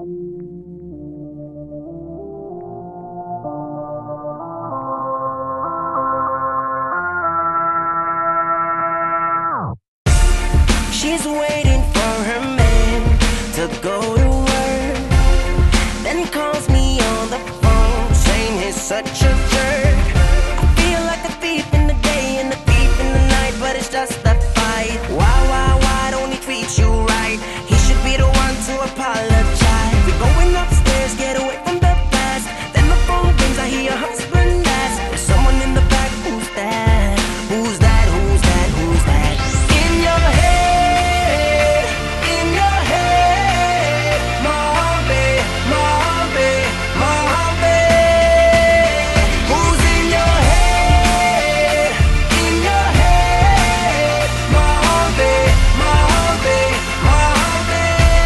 She's waiting for her man to go to work, then calls me on the phone saying he's such a jerk. I feel like a thief in the day and a thief in the night, but it's just a fight. Why don't he treat you right? He should be the one to apologize. We're going upstairs, get away from the past. Then the phone rings, I hear your husband ask, there's someone in the back, who's that? Who's that? Who's that? Who's that? In your head, in your head, Mojave, Mojave, Mojave. Who's in your head, in your head, Mojave, Mojave, Mojave.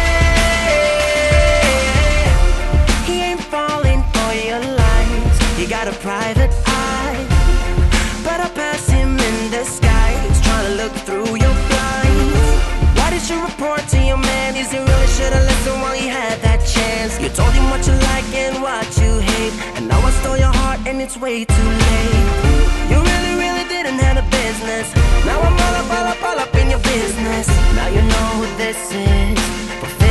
He ain't falling for your lies, he got a private eye, but I pass him in disguise, trying to look through your blinds. Why did you report to your man? Is he really should've listened while he had that chance? You told him what you like and what you hate, and now I stole your heart and it's way too late. You really didn't have a business. Now I'm all up in your business. Now you know who this is.